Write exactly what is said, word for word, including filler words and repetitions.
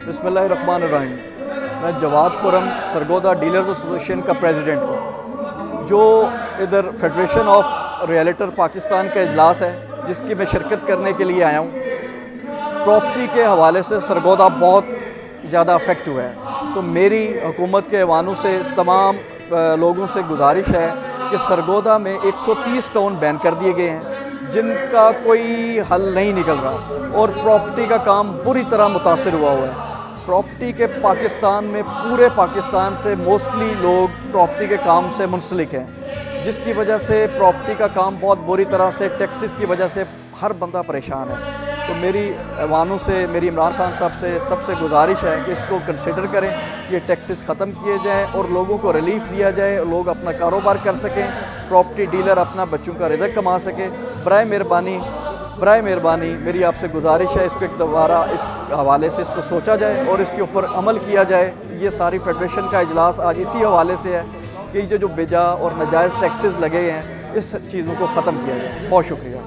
बिस्मिल्लाहिर्रहमानिर्रहीम। मैं Jawad Khurram Sargodha dealers association का प्रेसिडेंट हूँ। जो इधर फेडरेशन ऑफ रियल्टर पाकिस्तान का इजलास है जिसकी मैं शिरकत करने के लिए आया हूँ। प्रॉपर्टी के हवाले से सरगोधा बहुत ज़्यादा अफेक्ट हुआ है, तो मेरी हुकूमत के ऐवानों से तमाम लोगों से गुजारिश है कि सरगोधा में एक सौ तीस टाउन बैन कर दिए गए हैं जिनका कोई हल नहीं निकल रहा और प्रॉपर्टी का काम बुरी तरह मुतासिर हुआ हुआ है। प्रॉपर्टी के पाकिस्तान में पूरे पाकिस्तान से मोस्टली लोग प्रॉपर्टी के काम से मुंसलिक हैं, जिसकी वजह से प्रॉपर्टी का काम बहुत बुरी तरह से टैक्सेस की वजह से हर बंदा परेशान है। तो मेरी ऐवानों से, मेरी इमरान खान साहब से सबसे गुजारिश है कि इसको कंसिडर करें, ये टैक्सेस ख़त्म किए जाएँ और लोगों को रिलीफ दिया जाए, लोग अपना कारोबार कर सकें, प्रॉपर्टी डीलर अपना बच्चों का रिज़्क कमा सके। बराए मेहरबानी बराए मेहरबानी मेरी आपसे गुजारिश है, इसको एक दोबारा इस हवाले से इसको सोचा जाए और इसके ऊपर अमल किया जाए। ये सारी फेडरेशन का इजलास आज इसी हवाले से है कि जो जो बेजा और नाजायज़ टैक्सेस लगे हैं इस चीज़ों को ख़त्म किया जाए। बहुत शुक्रिया।